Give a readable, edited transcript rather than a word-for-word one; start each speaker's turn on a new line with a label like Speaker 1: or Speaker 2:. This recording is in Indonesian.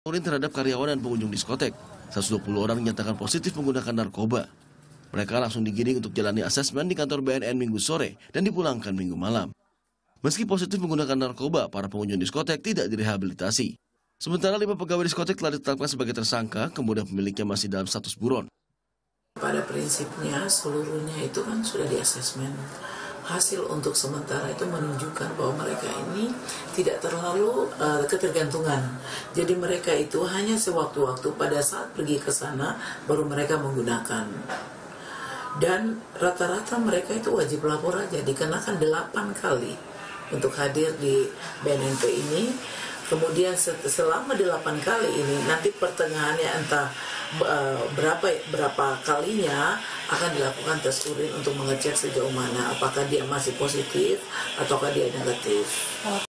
Speaker 1: Monitoring terhadap karyawan dan pengunjung diskotek. 120 orang dinyatakan positif menggunakan narkoba. Mereka langsung digiring untuk jalani asesmen di kantor BNN Minggu sore dan dipulangkan Minggu malam. Meski positif menggunakan narkoba, para pengunjung diskotek tidak direhabilitasi. Sementara 5 pegawai diskotek telah ditetapkan sebagai tersangka, kemudian pemiliknya masih dalam status buron.
Speaker 2: Pada prinsipnya seluruhnya itu kan sudah diasesmen. Hasil untuk sementara itu menunjukkan bahwa mereka ini tidak terlalu ketergantungan. Jadi mereka itu hanya sewaktu-waktu pada saat pergi ke sana baru mereka menggunakan. Dan rata-rata mereka itu wajib lapor aja, dikenakan 8 kali untuk hadir di BNNP ini. Kemudian selama 8 kali ini nanti pertengahannya entah berapa kalinya akan dilakukan tes urin untuk mengecek sejauh mana apakah dia masih positif ataukah dia negatif.